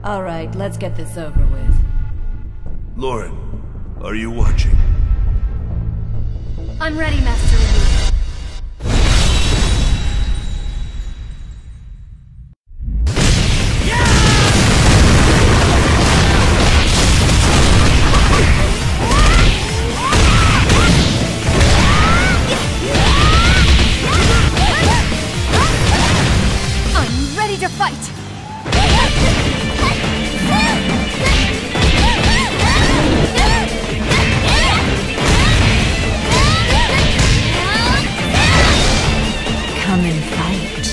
Alright, let's get this over with. Lauren, are you watching? I'm ready, Master Ryu. I'm ready to fight! Come and fight.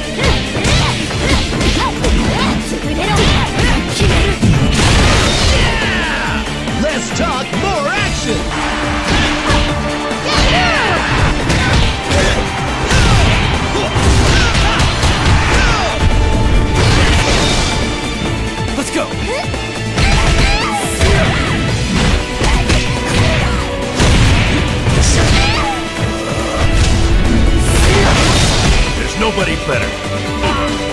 Less talk, more action! Let's go! There's nobody better.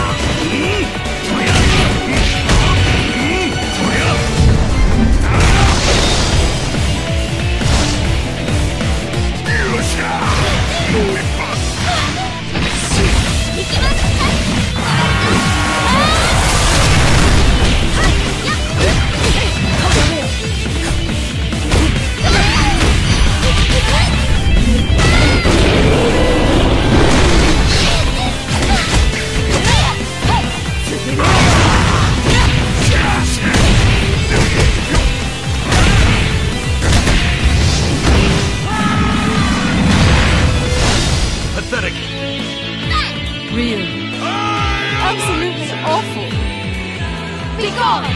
Pathetic. Ryu. Absolutely awful. Be gone!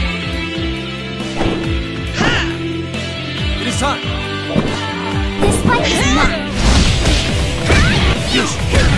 It is time! This fight is mine! Yes.